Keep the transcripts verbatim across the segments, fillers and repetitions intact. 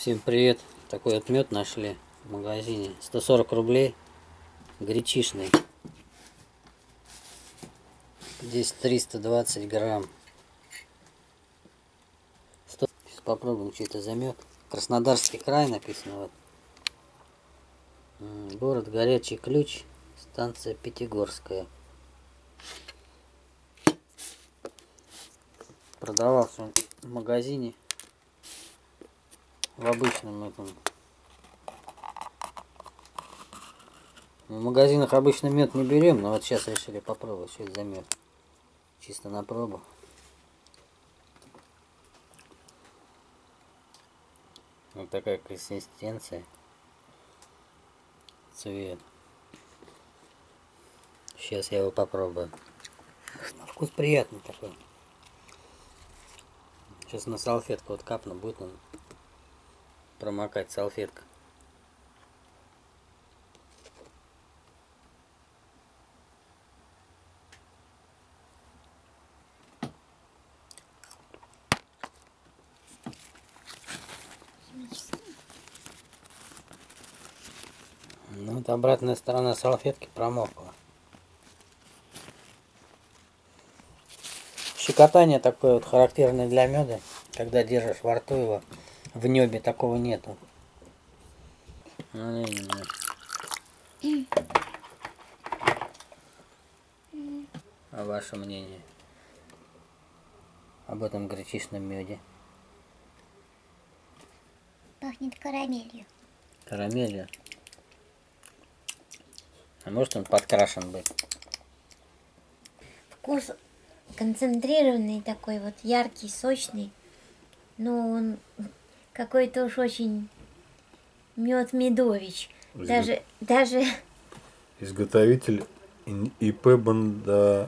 Всем привет! Такой вот мед нашли в магазине. сто сорок рублей. Гречишный. Здесь триста двадцать грамм. сто... Сейчас попробуем, что это за мед. Краснодарский край написано. Вот. Город Горячий Ключ. Станция Пятигорская. Продавался он в магазине. В обычном этом. В магазинах обычно мед не берем, но вот сейчас решили попробовать, что это за мед. Чисто на пробу. Вот такая консистенция. Цвет. Сейчас я его попробую. На вкус приятный такой. Сейчас на салфетку вот капну, будет он промокать салфетка. Ну вот обратная сторона салфетки промокла. Щекотание такое вот характерное для меда, когда держишь во рту его. В небе такого нету. Ну, именно. А ваше мнение об этом гречишном меде? Пахнет карамелью. Карамелью? А может он подкрашен быть? Вкус концентрированный такой вот, яркий, сочный. Но он какой-то уж очень мед медович. Изго... Даже, даже... Изготовитель ИП Бондаренко.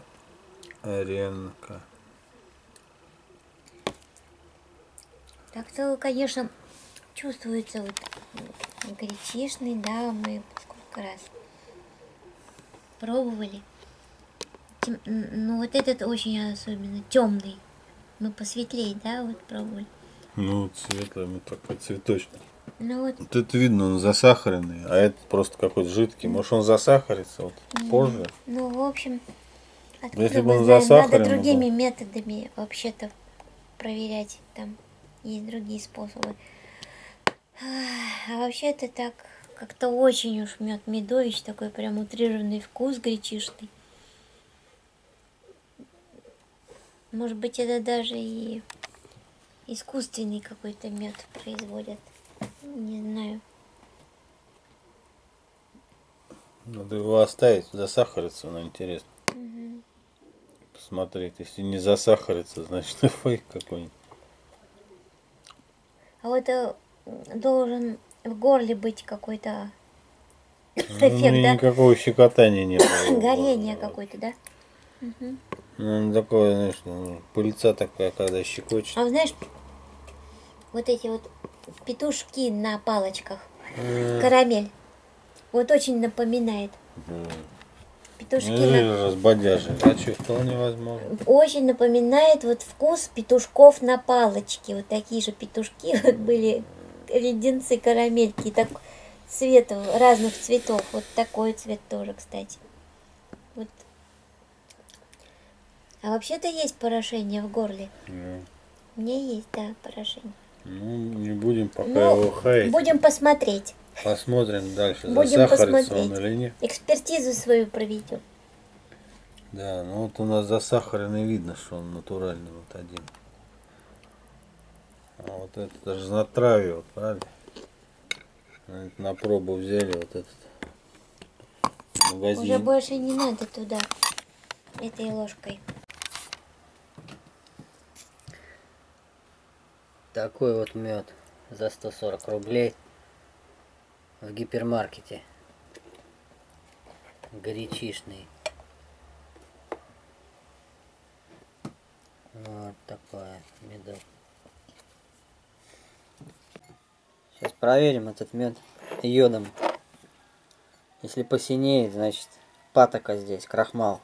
Так-то, конечно, чувствуется вот гречишный, да, мы сколько раз пробовали. Тем, ну вот этот очень особенно темный. Мы посветлее, да, вот пробовали. Ну, светлый, ну такой цветочный. Ну, вот. Вот это видно, он засахаренный, а это просто какой-то жидкий. Может, он засахарится вот Mm. позже? Ну, в общем, если бы он знаем, засахарен, надо другими был... методами вообще-то проверять. Там есть другие способы. А вообще-то так, как-то очень уж мед медович, такой прям утрированный вкус гречишный. Может быть, это даже и искусственный какой-то мед производят. Не знаю. Надо его оставить, засахариться, но интересно. Угу. Посмотреть, если не засахарится, значит фейк какой-нибудь. А вот должен в горле быть какой-то Ну, эффект, да? никакого щекотания нет. Горение какое-то, да? Угу. Ну, такое, знаешь, ну, пыльца такая, когда щекочет. А знаешь, вот эти вот петушки на палочках, mm. карамель, вот очень напоминает. Mm. Петушки ну, на... разбодяжи, а что, вполне возможно. Очень напоминает вот вкус петушков на палочке. Вот такие же петушки вот были, леденцы карамельки, так цвет разных цветов. Вот такой цвет тоже, кстати. Вот. А вообще-то есть порошение в горле. Mm. У меня есть, да, порошение. Ну, не будем пока ну, его хаять. Будем посмотреть. Посмотрим дальше, будем засахарится посмотреть. он или нет. Экспертизу свою проведем. Да, ну вот у нас засахаренный, видно, что он натуральный вот один. А вот это даже на траве, вот, правильно? На пробу взяли вот этот магазин. Уже больше не надо туда этой ложкой. Такой вот мед за сто сорок рублей в гипермаркете. Гречишный. Вот такое медок. Сейчас проверим этот мед йодом. Если посинеет, значит патока здесь, крахмал.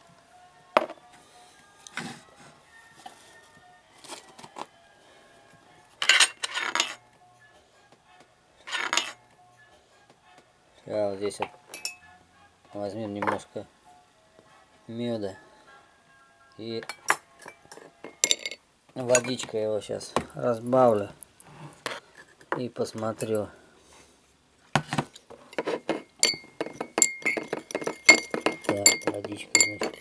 Сейчас вот здесь вот возьмем немножко меда и водичкой его сейчас разбавлю и посмотрю. Так, водичка, значит.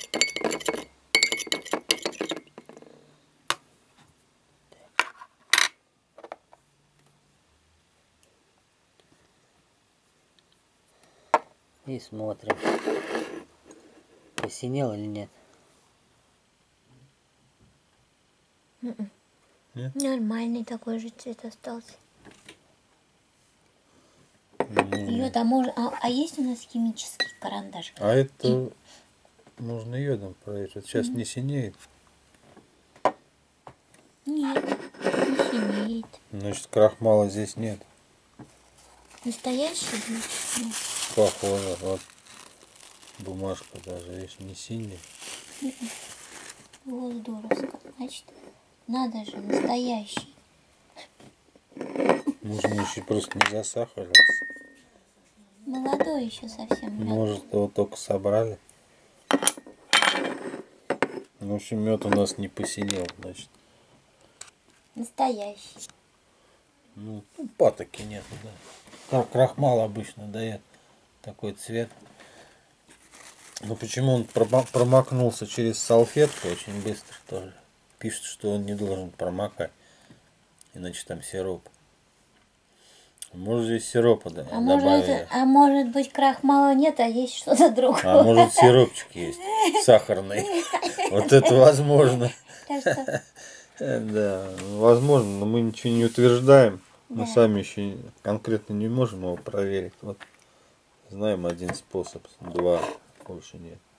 И смотрим, посинел или нет. Нет? Нормальный такой же цвет остался. Не. Йод, а, может, а, а есть у нас химический карандаш? А это можно йодом проверить. Вот сейчас не синеет. Нет, не синеет. Значит, крахмала здесь нет. Настоящий? Значит, нет. Похоже. Вот бумажка даже, видишь, не синяя. Волдоровска. Значит, надо же, настоящий. Может, мы еще просто не засахарился. Молодой еще совсем. мед. Может, его только собрали. В общем, мед у нас не посинел, значит. Настоящий. Ну, патоки нет, да. Как крахмал обычно дает такой цвет. Но почему он прома- промокнулся через салфетку очень быстро тоже. Пишет, что он не должен промокать. Иначе там сироп. Может, здесь сиропа да, А добавили. может, а может быть крахмала нет, а есть что-то другое. А может, сиропчик есть сахарный. Вот это возможно. Так что Да, возможно, но мы ничего не утверждаем. Мы Да. сами еще конкретно не можем его проверить. Вот знаем один способ, два больше нет.